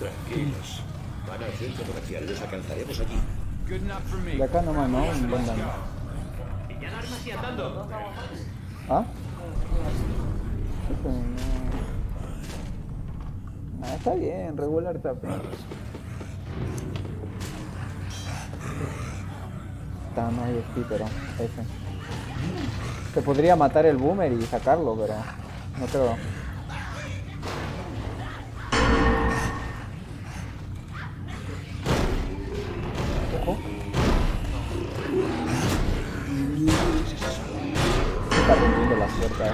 Tranquilos. Van al centro comercial, los alcanzaremos allí. De acá nomás, ¿no? Un buen daño. ¿Ah? Eso no. Ah, está bien, regular tap. Está más sí, pero ese. Se podría matar el boomer y sacarlo, pero no creo. Ojo. Se está rompiendo la puerta.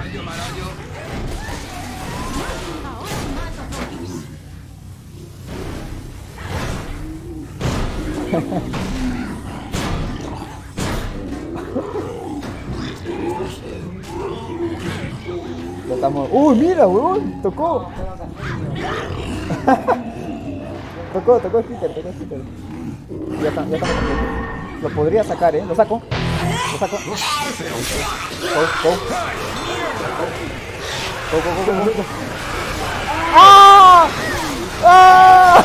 Lo estamos... ¡Uy, mira, huevón! ¡Tocó! tocó Skitter, Ya estamos completos. Lo podría sacar, ¿eh? Lo saco. Go. ¡Ah! ¡Ah!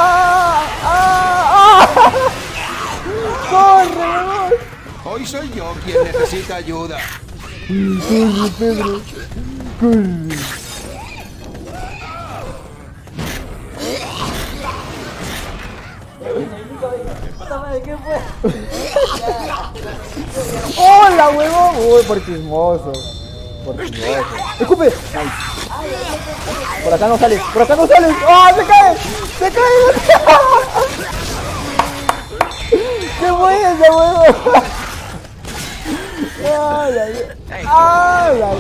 ¡Ah! ¡Corre, huevón! Hoy soy yo quien necesita ayuda. Corre, Pedro. Corre. ¿Qué fue? ¡Hola, huevón! Uy, por chismoso. ¡Escupe! Nice. Por acá no sales. ¡Ah, se cae! ¡Qué buena, huevón! ¡Ah, la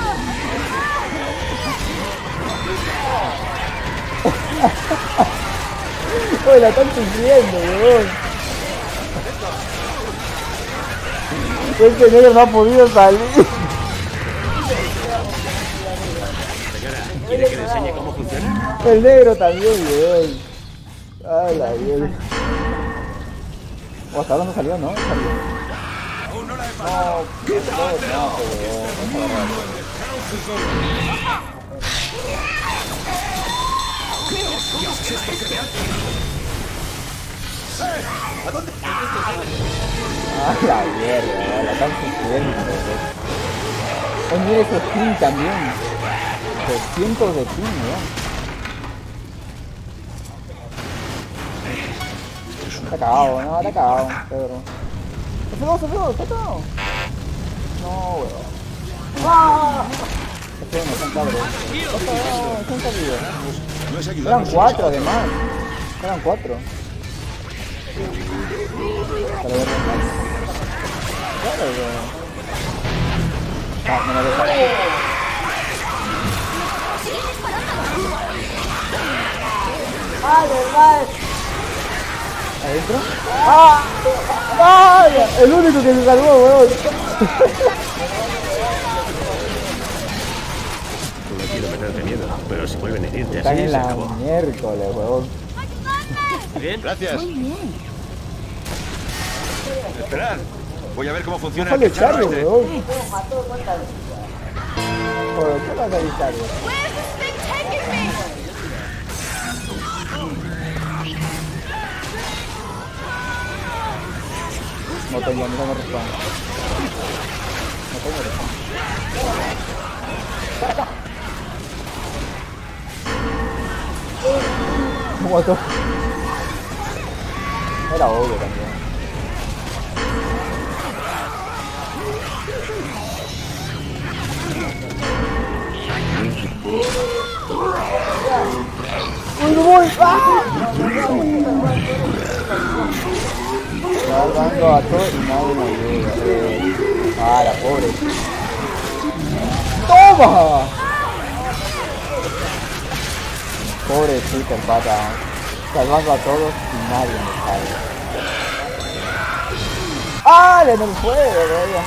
Oye, la están sufriendo, weón. Este negro no ha podido salir. ¿Quiere que le enseñe cómo funciona? El negro también, weón. Ay, la vida. O hasta ahora no salió, ¿no? Salió. Ah, la mierda, la están sufriendo. Oh, mira esos ping también. 200 de ping, ¿no? Está cagado, Pedro. Se fue, está cagado. No, weón. ¡Ah! Este no están cabros. Están cabidos. Eran 4 además. Eran 4. Para ver más. Claro, weón. Ah, no me deja. ¿Adentro? ¡Ah! ¡Vaya! El único que se salvó, weón. No quiero meterte miedo, pero si vuelven a herirte Están así, en se la acabó. miércoles, weón. Bien, gracias. Muy bien. Esperad. Voy a ver cómo funciona Déjale el cacharro echarlo, este. weón. Joder, ¿qué vas a evitar, weón? Where's this thing taking me? No tengo respawn. No tengo respawn. Me mató. Era obvio también. ¡Uy, no voy! ¡Ah! Salvando a todos y nadie me ayuda. Ah, la pobre. ¡Toma! Pobrecito el pata. Salvando a todos y nadie me salva. ¡Ah! Le no fue, bella.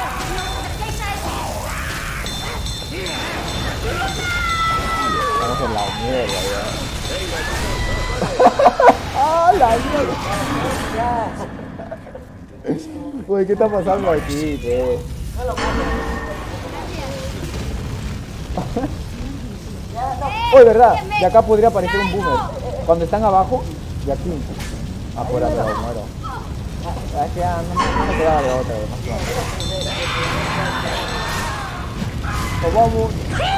Estamos en la mierda, ya. ¡Ah, la mierda! Uy, ¿qué está pasando aquí, tío? Uy, verdad, de acá podría aparecer un boomer. Cuando están abajo, de aquí. Afuera, pero muero. Es que ya no me quedaba de otra, demasiado. ¡Oh, vamos!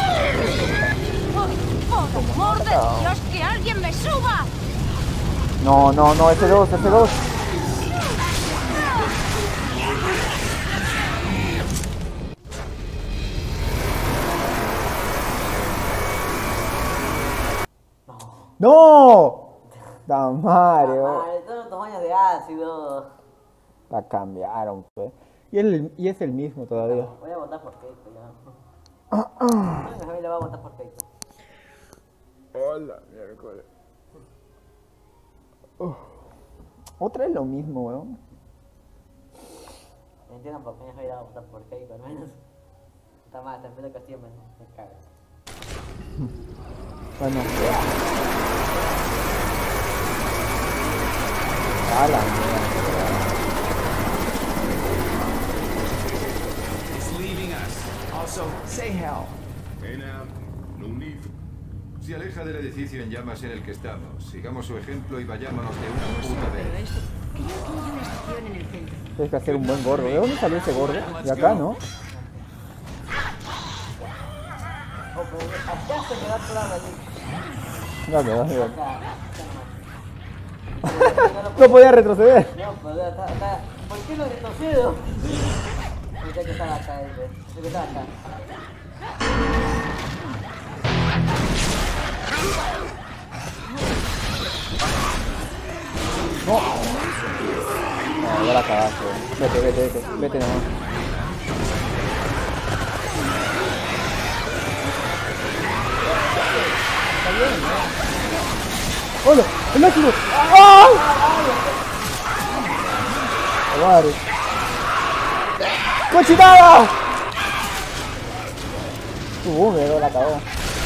¡Por amor de Dios, que alguien me suba! No, no, no, F2, F2. ¡No! ¡Tamario! Todos los tamaños de ácido. La cambiaron, pues. Y es el mismo todavía. Voy a votar por Keito ya. Mi familia va a votar por Keito. Hola, miércoles. Otra es lo mismo, weón. Entiendan por qué mi familia va a votar por Keito, al menos. Está mal, está en Pedro Castillo me caga. Bueno, a la mierda. It's leaving us. Also, say hell. Pena, no need. Se aleja del edificio en llamas en el que estamos. Sigamos su ejemplo y vayámonos de una puta vez. Creo que hay una estación en el centro. Tienes que hacer un buen gordo. ¿De dónde salió ese gordo? De acá, ¿no? Oh, pero acá se me da claro allí. Dale, dale. Acá No podía retroceder. no, pero está. ¿Por qué no retrocedo? Pensé que estaba acá, pensé que estaba acá. No. No, ya la cagaste. Vete nomás. Está bien, ¿no? ¡Hola! ¡El ácido! ¡Ay! ¡Madre! ¡Cochinada! Tu húmedo la cagó.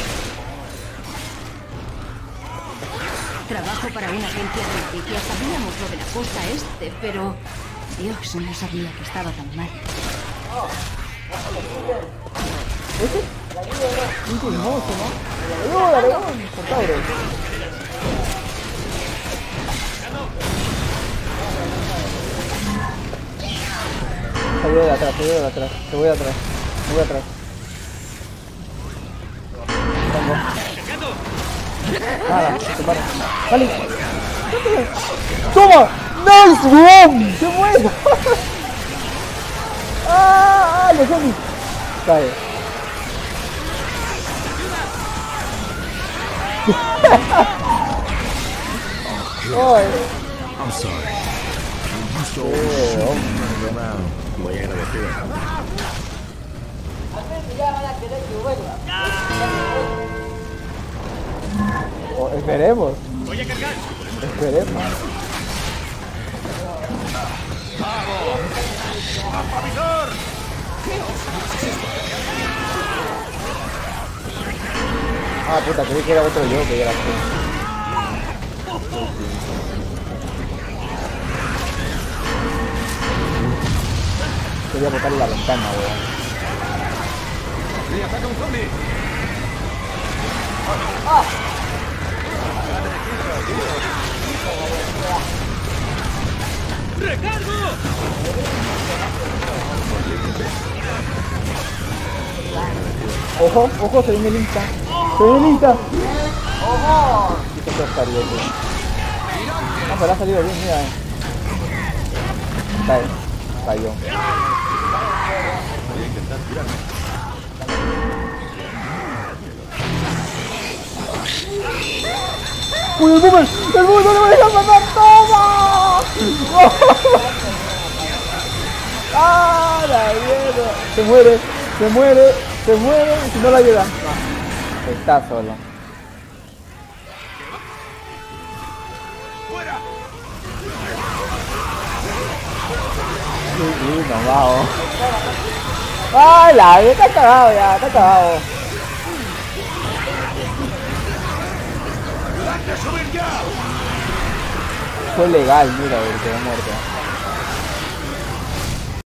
Trabajo para una agencia de noticias. Sabíamos lo de la costa este, pero... Dios, no sabía que estaba tan mal. Un chismoso, ¿no? ¡Ayuda, León! Por cabrón. Te voy de atrás. Te voy atrás. Tengo. Nada, se para. ¡Vale! ¡Toma! ¡Nice, weón! ¡Qué bueno! ¡Ah! ¡Los zombies! Cae. ¡Ay! I'm sorry. You stole me around. Muy agradecido. Al menos ya van a querer que vuelva. Oh, esperemos. Voy a cargar. Esperemos. ¡Avisor! Ah, puta, creí que era otro yo que era así. Quería botarle la ventana, weón. ¡Le ataca un zombie! ¡Recargo! Ojo, ojo, se viene el Insta. Se viene el Insta. ¡Ojo! Y se salió, tío. Ah, pero ha salido bien, mira, Cayó. Voy a intentar tirarme. ¡Uy, el boomer! ¡El boomer no me deja matar! ¡Toma! ¡Ah, la mierda! Se muere. Si no la ayuda. Está solo. Sí, nos vamos. ¡Ay, la vida! Está cagado ya, está cagado. Fue legal, mira, el que ha muerto.